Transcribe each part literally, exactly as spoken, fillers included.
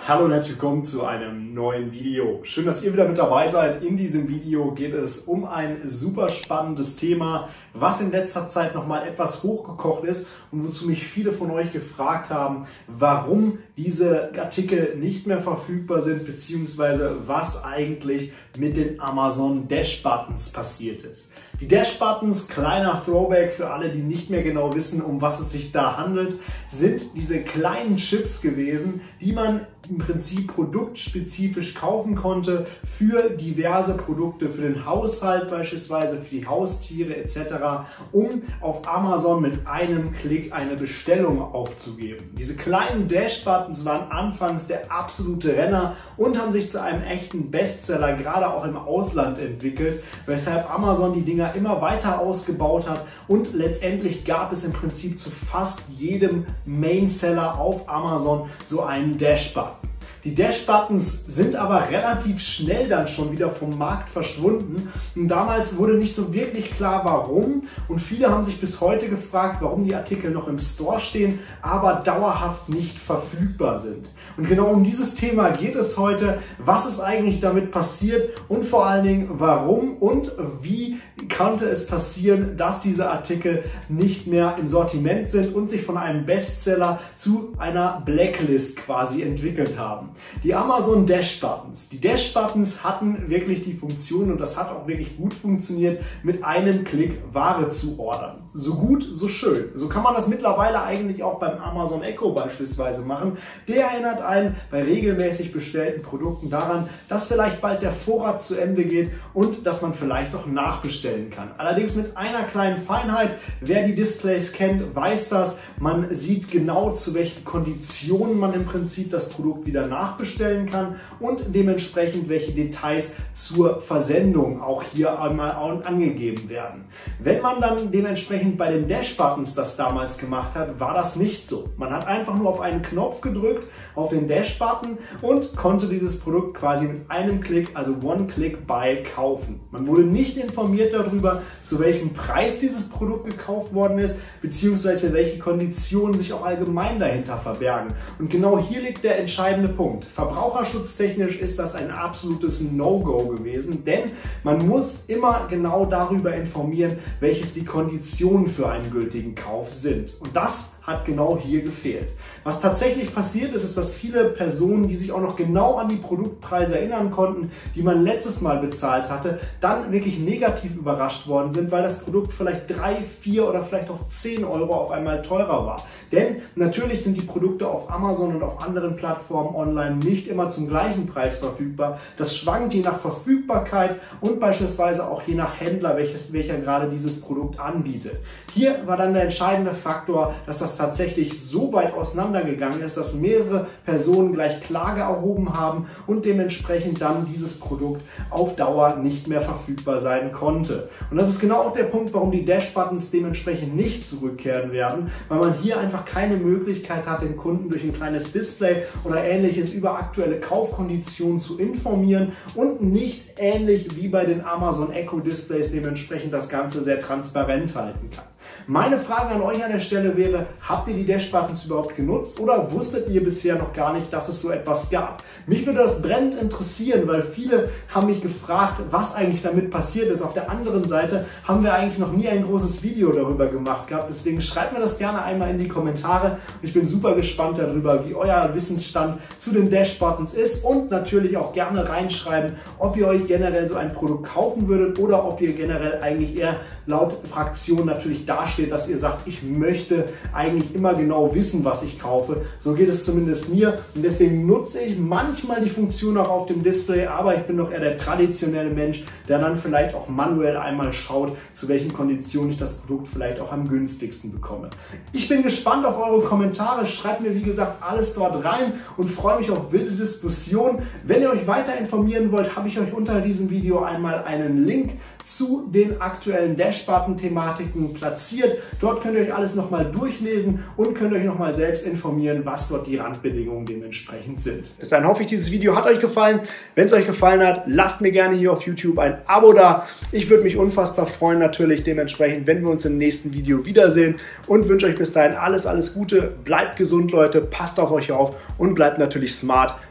Hallo und herzlich willkommen zu einem neuen Video. Schön, dass ihr wieder mit dabei seid. In diesem Video geht es um ein super spannendes Thema, was in letzter Zeit nochmal etwas hochgekocht ist und wozu mich viele von euch gefragt haben, warum diese Artikel nicht mehr verfügbar sind, beziehungsweise was eigentlich mit den Amazon Dash Buttons passiert ist. Die Dash Buttons, kleiner Throwback für alle, die nicht mehr genau wissen, um was es sich da handelt, sind diese kleinen Chips gewesen, die man im Prinzip produktspezifisch kaufen konnte für diverse Produkte, für den Haushalt beispielsweise, für die Haustiere et cetera, um auf Amazon mit einem Klick eine Bestellung aufzugeben. Diese kleinen Dash Buttons waren anfangs der absolute Renner und haben sich zu einem echten Bestseller, gerade auch im Ausland, entwickelt, weshalb Amazon die Dinger immer weiter ausgebaut hat und letztendlich gab es im Prinzip zu fast jedem Main-Seller auf Amazon so einen Dash-Button. Die Dash-Buttons sind aber relativ schnell dann schon wieder vom Markt verschwunden und damals wurde nicht so wirklich klar, warum, und viele haben sich bis heute gefragt, warum die Artikel noch im Store stehen, aber dauerhaft nicht verfügbar sind. Und genau um dieses Thema geht es heute. Was ist eigentlich damit passiert und vor allen Dingen warum und wie konnte es passieren, dass diese Artikel nicht mehr im Sortiment sind und sich von einem Bestseller zu einer Blacklist quasi entwickelt haben. Die Amazon Dash Buttons. Die Dash Buttons hatten wirklich die Funktion, und das hat auch wirklich gut funktioniert, mit einem Klick Ware zu ordern. So gut, so schön. So kann man das mittlerweile eigentlich auch beim Amazon Echo beispielsweise machen. Der erinnert einen bei regelmäßig bestellten Produkten daran, dass vielleicht bald der Vorrat zu Ende geht und dass man vielleicht auch nachbestellen kann. Allerdings mit einer kleinen Feinheit. Wer die Displays kennt, weiß das. Man sieht genau, zu welchen Konditionen man im Prinzip das Produkt wieder nachbestellen kann und dementsprechend welche Details zur Versendung auch hier einmal angegeben werden. Wenn man dann dementsprechend bei den Dash Buttons das damals gemacht hat, war das nicht so. Man hat einfach nur auf einen Knopf gedrückt, auf den Dash Button, und konnte dieses Produkt quasi mit einem Klick, also One-Click-Buy, kaufen. Man wurde nicht informiert darüber, zu welchem Preis dieses Produkt gekauft worden ist, beziehungsweise welche Konditionen sich auch allgemein dahinter verbergen. Und genau hier liegt der entscheidende Punkt. Verbraucherschutztechnisch ist das ein absolutes No-Go gewesen, denn man muss immer genau darüber informieren, welches die Konditionen für einen gültigen Kauf sind. Und das hat genau hier gefehlt. Was tatsächlich passiert ist, ist, dass viele Personen, die sich auch noch genau an die Produktpreise erinnern konnten, die man letztes Mal bezahlt hatte, dann wirklich negativ überrascht worden sind, weil das Produkt vielleicht drei, vier oder vielleicht auch zehn Euro auf einmal teurer war. Denn natürlich sind die Produkte auf Amazon und auf anderen Plattformen online nicht immer zum gleichen Preis verfügbar. Das schwankt je nach Verfügbarkeit und beispielsweise auch je nach Händler, welches, welcher gerade dieses Produkt anbietet. Hier war dann der entscheidende Faktor, dass das tatsächlich so weit auseinandergegangen ist, dass mehrere Personen gleich Klage erhoben haben und dementsprechend dann dieses Produkt auf Dauer nicht mehr verfügbar sein konnte. Und das ist genau auch der Punkt, warum die Dash Buttons dementsprechend nicht zurückkehren werden, weil man hier einfach keine Möglichkeit hat, den Kunden durch ein kleines Display oder ähnliches über aktuelle Kaufkonditionen zu informieren und nicht ähnlich wie bei den Amazon Echo Displays dementsprechend das Ganze sehr transparent halten kann. Meine Frage an euch an der Stelle wäre, habt ihr die Dash Buttons überhaupt genutzt oder wusstet ihr bisher noch gar nicht, dass es so etwas gab? Mich würde das brennend interessieren, weil viele haben mich gefragt, was eigentlich damit passiert ist. Auf der anderen Seite haben wir eigentlich noch nie ein großes Video darüber gemacht gehabt. Deswegen schreibt mir das gerne einmal in die Kommentare. Ich bin super gespannt darüber, wie euer Wissensstand zu den Dash Buttons ist, und natürlich auch gerne reinschreiben, ob ihr euch generell so ein Produkt kaufen würdet oder ob ihr generell eigentlich eher laut Fraktion natürlich dasteht, dass ihr sagt, ich möchte eigentlich immer genau wissen, was ich kaufe. So geht es zumindest mir, und deswegen nutze ich manchmal die Funktion auch auf dem Display, aber ich bin doch eher der traditionelle Mensch, der dann vielleicht auch manuell einmal schaut, zu welchen Konditionen ich das Produkt vielleicht auch am günstigsten bekomme. Ich bin gespannt auf eure Kommentare, schreibt mir wie gesagt alles dort rein und freue mich auf wilde Diskussionen. Wenn ihr euch weiter informieren wollt, habe ich euch unter diesem Video einmal einen Link zu den aktuellen Dash Button Thematiken platziert. Dort könnt ihr euch alles nochmal durchlesen und könnt euch nochmal selbst informieren, was dort die Randbedingungen dementsprechend sind. Bis dahin hoffe ich, dieses Video hat euch gefallen. Wenn es euch gefallen hat, lasst mir gerne hier auf YouTube ein Abo da. Ich würde mich unfassbar freuen natürlich dementsprechend, wenn wir uns im nächsten Video wiedersehen, und wünsche euch bis dahin alles, alles Gute. Bleibt gesund, Leute, passt auf euch auf und bleibt natürlich smart.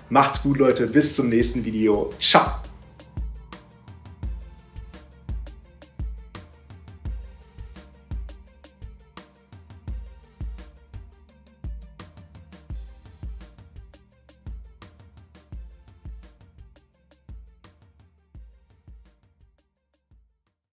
Macht's gut, Leute. Bis zum nächsten Video. Ciao.